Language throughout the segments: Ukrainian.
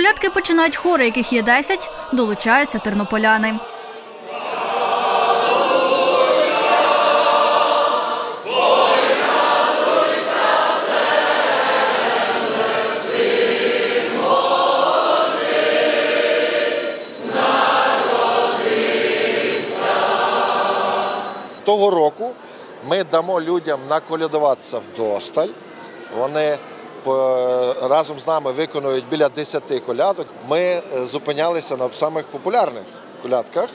Колядки починають хори, яких є 10, долучаються тернополяни. Того року ми дамо людям наколядуватися вдосталь. Вони разом з нами виконують біля 10 колядок. Ми зупинялися на самих популярних колядках.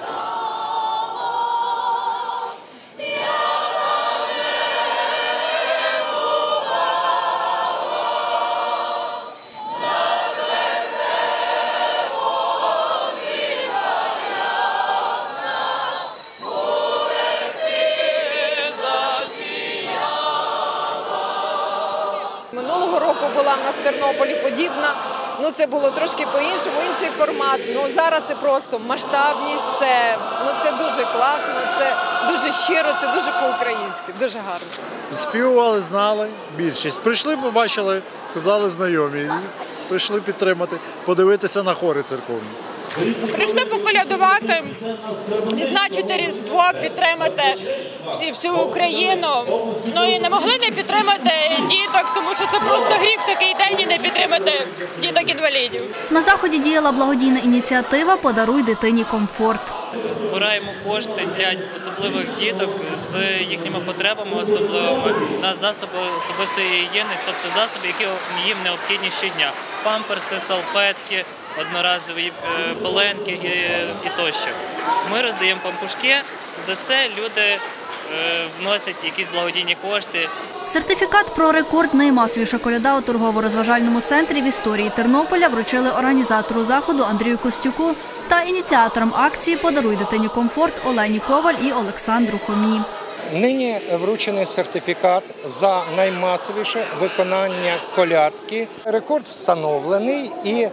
Минулого року була в нас в Тернополі подібна, це було трошки по-іншому, інший формат. Зараз це просто масштабність, це дуже класно, це дуже щиро, це дуже по-українськи, дуже гарно. Співували, знали більшість. Прийшли, побачили, сказали знайомі, і прийшли підтримати, подивитися на хори церковні. Прийшли поколядувати, відзначити Різдво, підтримати всю Україну. І не могли не підтримати діток, тому що це просто гріх в такий день і не підтримати діток-інвалідів. На заході діяла благодійна ініціатива «Подаруй дитині комфорт». Збираємо кошти для особливих діток з їхніми потребами особливими на засоби особистої гігієни, тобто засоби, які їм необхідні щодня. Памперси, салфетки, одноразові пеленки і тощо. Ми роздаємо пампушки, за це люди вносять якісь благодійні кошти. Сертифікат про рекорд наймасовіша коляда у торгово-розважальному центрі в історії Тернополя вручили організатору заходу Андрію Костюку та ініціаторам акції «Подаруй дитині комфорт» Олені Коваль і Олександру Хомі. Нині вручений сертифікат за наймасовіше виконання колядки. Рекорд встановлений і,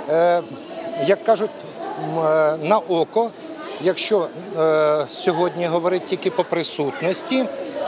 як кажуть, на око, якщо сьогодні говорити тільки по присутності,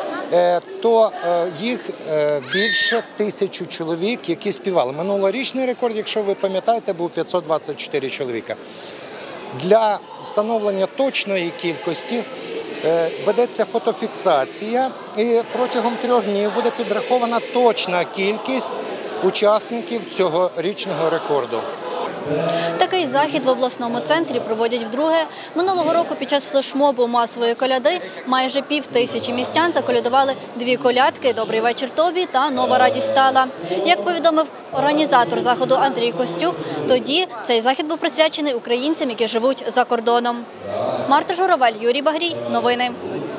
то їх більше 1000 чоловік, які співали. Минулорічний рекорд, якщо ви пам'ятаєте, був 524 чоловіка. Для встановлення точної кількості ведеться фотофіксація і протягом 3 днів буде підрахована точна кількість учасників цьогорічного рекорду. Такий захід в обласному центрі проводять вдруге. Минулого року під час флешмобу масової коляди майже 5000 містян заколядували 2 колядки «Добрий вечір тобі» та «Нова радість стала». Як повідомив організатор заходу Андрій Костюк, тоді цей захід був присвячений українцям, які живуть за кордоном. Марта Журавель, Юрій Багрій. Новини.